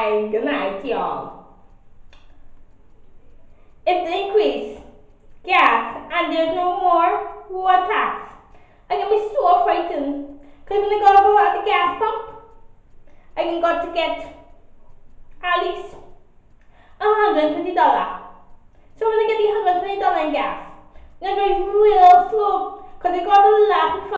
Bye. Good night, y'all. If they increase gas and there's no more road tax, I can be so frightened. Because when I gotta go at the gas pump, I can got to get at least $120. So when I get the $120 in gas, I'm gonna drive real slow because I got a lot of